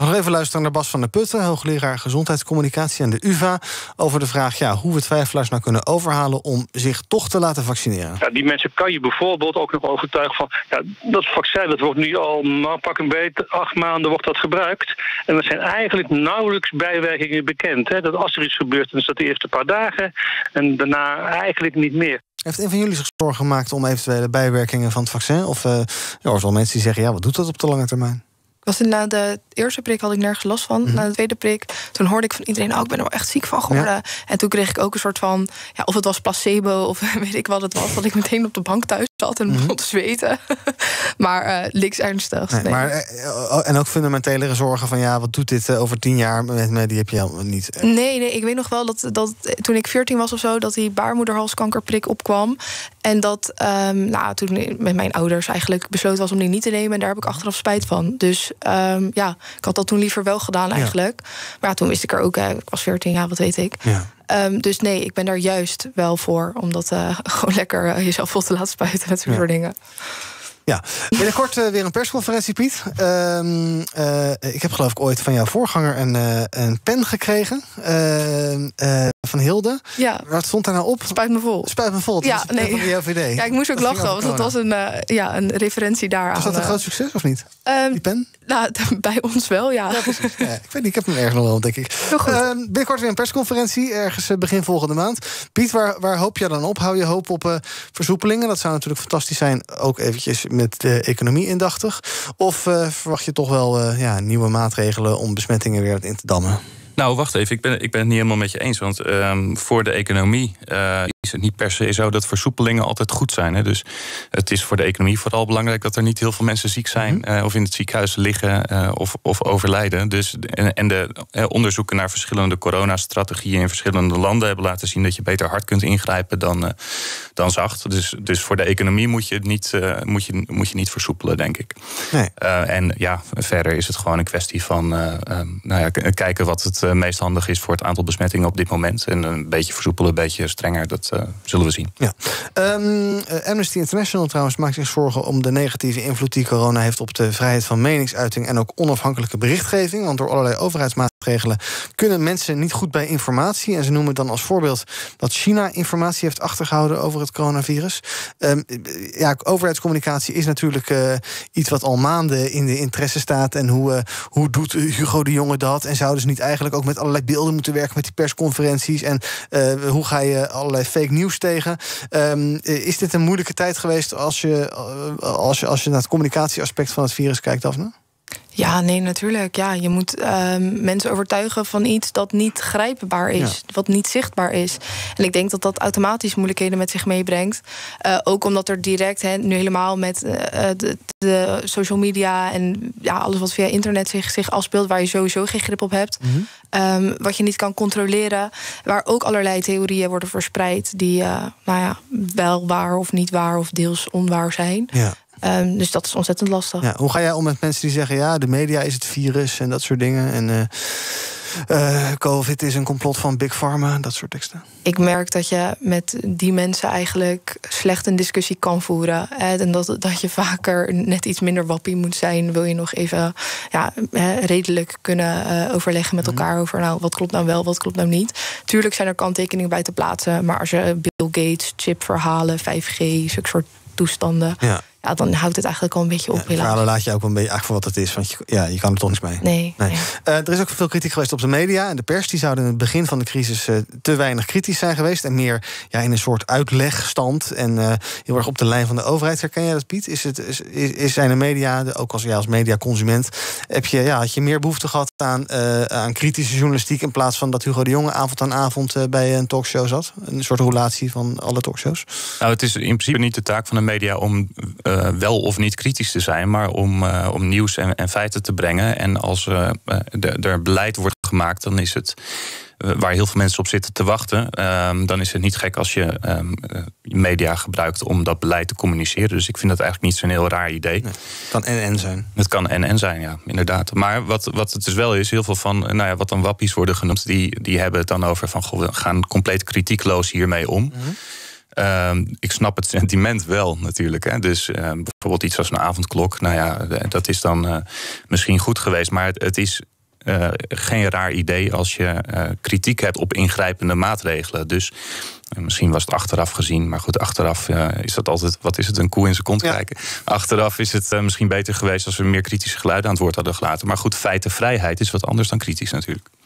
Nog even luisteren naar Bas van der Putten, hoogleraar gezondheidscommunicatie aan de UvA, over de vraag hoe we twijfelaars nou kunnen overhalen om zich toch te laten vaccineren. Ja, die mensen kan je bijvoorbeeld ook nog overtuigen van dat vaccin, dat wordt nu al pak een beetje 8 maanden wordt dat gebruikt. En er zijn eigenlijk nauwelijks bijwerkingen bekend. Hè? Dat als er iets gebeurt, dan is dat de eerste paar dagen en daarna eigenlijk niet meer. Heeft een van jullie zich zorgen gemaakt om eventuele bijwerkingen van het vaccin? Of er zijn wel mensen die zeggen, wat doet dat op de lange termijn? Na de eerste prik had ik nergens last van. Na de tweede prik, toen hoorde ik van iedereen, ik ben er wel echt ziek van geworden. Ja. En toen kreeg ik ook een soort van, of het was placebo of weet ik wat het was, dat ik meteen op de bank thuis zat en begon te zweten. Maar niks ernstigs. Nee. Maar, en ook fundamentele zorgen van, wat doet dit over 10 jaar met me? Die heb je helemaal niet. Nee, ik weet nog wel dat toen ik 14 was of zo, dat die baarmoederhalskankerprik opkwam. En dat toen met mijn ouders eigenlijk besloten was om die niet te nemen. En daar heb ik achteraf spijt van. Dus ik had dat toen liever wel gedaan eigenlijk. Maar toen wist ik er ook, ik was 14, wat weet ik. Ja. Dus nee, ik ben daar juist wel voor. Om dat gewoon lekker jezelf vol te laten spuiten met zo'n soort dingen. Ja, binnenkort weer een persconferentie, Piet. Ik heb geloof ik ooit van jouw voorganger een pen gekregen. Van Hilde. Ja. Wat stond daar nou op? Spuit me vol. Spuit me vol, dat was van de JOVD. Ja, ik moest ook lachen, want dat was een referentie daaraan. Was dat een groot succes of niet, die pen? Bij ons wel, ja. Precies. Ja, ik weet niet, ik heb hem ergens nog wel, denk ik. Binnenkort weer een persconferentie, ergens begin volgende maand. Piet, waar hoop je dan op? Hou je hoop op versoepelingen? Dat zou natuurlijk fantastisch zijn, ook eventjes met de economie indachtig. Of verwacht je toch wel nieuwe maatregelen om besmettingen weer in te dammen? Nou, wacht even. Ik ben het niet helemaal met je eens. Want voor de economie is het niet per se zo dat versoepelingen altijd goed zijn. Hè? Dus het is voor de economie vooral belangrijk dat er niet heel veel mensen ziek zijn, of in het ziekenhuis liggen of overlijden. Dus, en de onderzoeken naar verschillende coronastrategieën in verschillende landen hebben laten zien dat je beter hard kunt ingrijpen dan zacht. Dus voor de economie moet je niet versoepelen, denk ik. Nee. Verder is het gewoon een kwestie van kijken wat het meest handig is voor het aantal besmettingen op dit moment. En een beetje versoepelen, een beetje strenger, dat zullen we zien. Ja. Amnesty International trouwens maakt zich zorgen om de negatieve invloed die corona heeft op de vrijheid van meningsuiting en ook onafhankelijke berichtgeving. Want door allerlei overheidsmaatregelen kunnen mensen niet goed bij informatie. En ze noemen dan als voorbeeld dat China informatie heeft achtergehouden over het coronavirus. Overheidscommunicatie is natuurlijk iets wat al maanden in de interesse staat. En hoe doet Hugo de Jonge dat? En zouden ze niet eigenlijk ook met allerlei beelden moeten werken met die persconferenties? En hoe ga je allerlei fake nieuws tegen? Is dit een moeilijke tijd geweest als je naar het communicatieaspect van het virus kijkt, Daphne? Ja, nee, natuurlijk. Ja, je moet mensen overtuigen van iets dat niet grijpbaar is, wat niet zichtbaar is. En ik denk dat dat automatisch moeilijkheden met zich meebrengt. Ook omdat er direct, nu helemaal met de social media en alles wat via internet zich afspeelt, waar je sowieso geen grip op hebt, wat je niet kan controleren, waar ook allerlei theorieën worden verspreid die wel waar of niet waar of deels onwaar zijn. Ja. Dus dat is ontzettend lastig. Ja, hoe ga jij om met mensen die zeggen, de media is het virus en dat soort dingen? En COVID is een complot van Big Pharma, dat soort teksten. Ik merk dat je met die mensen eigenlijk slecht een discussie kan voeren. En dat je vaker net iets minder wappie moet zijn. Wil je nog even redelijk kunnen overleggen met elkaar over wat klopt nou wel, wat klopt nou niet. Tuurlijk zijn er kanttekeningen bij te plaatsen. Maar als je Bill Gates, chipverhalen, 5G, zulke soort toestanden, dan houdt het eigenlijk al een beetje op. Verhalen laat je ook een beetje voor wat het is. Want je kan er toch niks mee. Nee. Er is ook veel kritiek geweest op de media. En de pers die zouden in het begin van de crisis te weinig kritisch zijn geweest. En meer in een soort uitlegstand. En heel erg op de lijn van de overheid. Herken jij dat, Piet? Zijn de media, ook als mediaconsument, had je meer behoefte gehad aan kritische journalistiek, in plaats van dat Hugo de Jonge avond aan avond bij een talkshow zat? Een soort roulatie van alle talkshows? Nou, het is in principe niet de taak van de media om wel of niet kritisch te zijn, maar om nieuws en feiten te brengen. En als er beleid wordt gemaakt, dan is het waar heel veel mensen op zitten te wachten, dan is het niet gek als je media gebruikt om dat beleid te communiceren. Dus ik vind dat eigenlijk niet zo'n heel raar idee. Nee, het kan en zijn. Het kan en zijn, ja, inderdaad. Maar wat het dus wel is, heel veel van wat dan wappies worden genoemd, die hebben het dan over van, we gaan compleet kritiekloos hiermee om. Mm-hmm. Ik snap het sentiment wel natuurlijk. Hè. Dus bijvoorbeeld iets als een avondklok. Dat is dan misschien goed geweest. Maar het is geen raar idee als je kritiek hebt op ingrijpende maatregelen. Dus misschien was het achteraf gezien, maar goed, achteraf is dat altijd, wat is het, een koe in zijn kont kijken. Achteraf is het misschien beter geweest als we meer kritische geluiden aan het woord hadden gelaten. Maar goed, feitenvrijheid is wat anders dan kritisch natuurlijk.